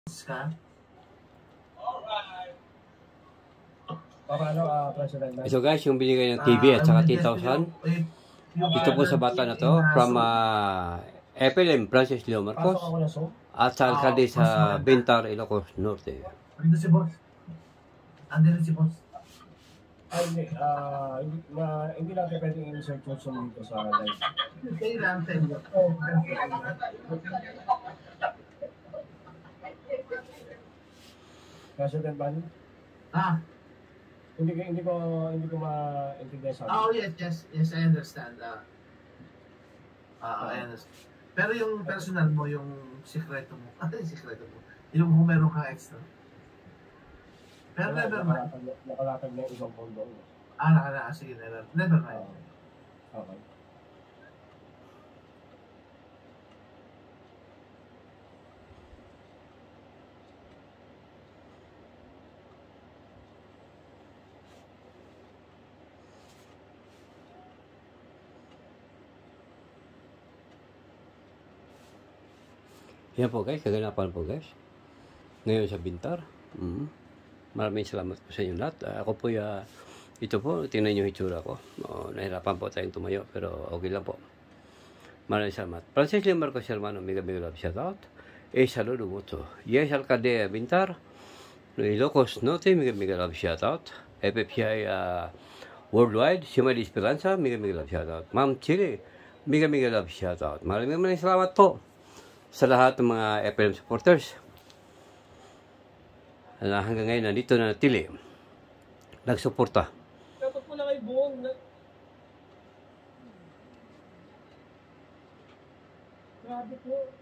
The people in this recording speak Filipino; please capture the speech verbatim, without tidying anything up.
ka? Paano, uh, President? So guys, yung binigay ng T V at saka ten thousand, ito po sa bata na to, from uh, F L M Francis Leo Marcos, at sa alkalde sa Bintar, Ilocos Norte. Andito si boss. Andito si boss. Ay, hindi, ah, hindi, na, hindi natin pwedeng insert yung Zoom dito sa live. Okay lang, thank you. President Ban? Ah, Hindi ko, hindi ko, hindi ko maintindihan sa oh yes, yes, yes, I understand. Ah, ah, I understand. Pero yung personal mo, yung sikreto mo, ano yung sikreto mo? Yung kung meron kang extra. Pero never mind. Nakalatag na yung isang pondo. Ah, nakala, sige, never, never mind. Okay. Yan po guys, kaganapan po guys. Ngayon sa Bintar. Mm. Maraming salamat po sa inyo lahat. Uh, ako po, uh, ito po, tingnan nyo yung itsura ko. Uh, nahirapan po tayong tumayo, pero okay lang po. Maraming salamat. Francis Leo Marcos, hermano, mega mega love shout out. Eh, saludo mucho. Yes, alcalde Bintar. Ilocos Norte, mega mega love shout out. F F C I uh, Worldwide, Simay Esperanza, mega mega love shout out. Ma'am Chile, mega mega love shout out. Maraming maraming salamat po sa lahat ng mga F L M supporters na hanggang ngayon nandito na natili nagsuporta. Dapat mo na kay buong na... Grabe po.